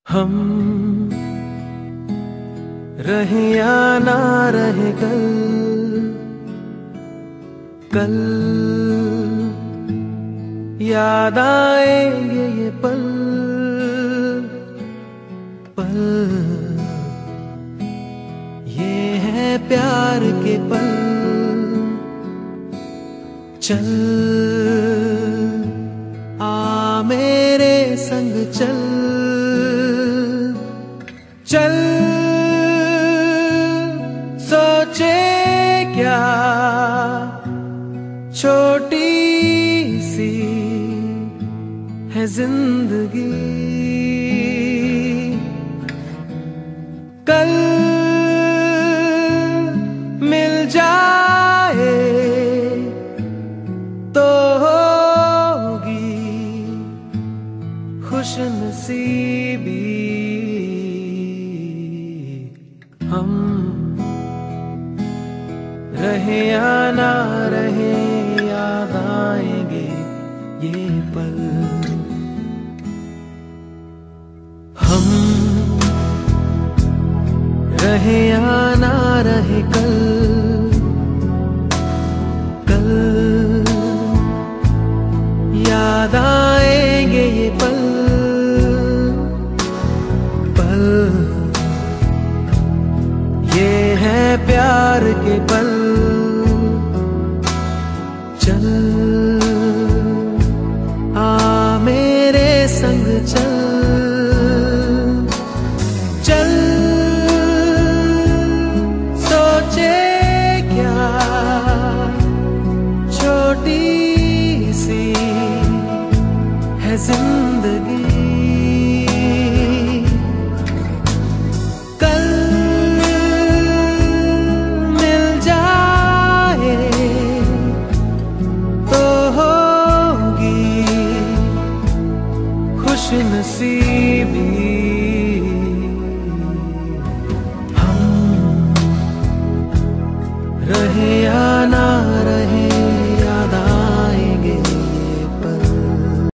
हम रहे या ना रहे कल, कल याद आएंगे ये पल पल। ये है प्यार के पल। चल आ मेरे संग चल, चल सोचे क्या छोटी सी है जिंदगी। कल मिल जाए तो होगी खुशनसीबी। हम रहे या ना रहे याद आएंगे ये पल। हम रहे या ना रहे कल, कल याद आएंगे ये पल पल। ये है प्यार के पल। चल आ मेरे संग चल, चल सोचे क्या छोटी सी है जिंदगी। कल मिल जाए तो होगी खुशनसीबी। हम रहे या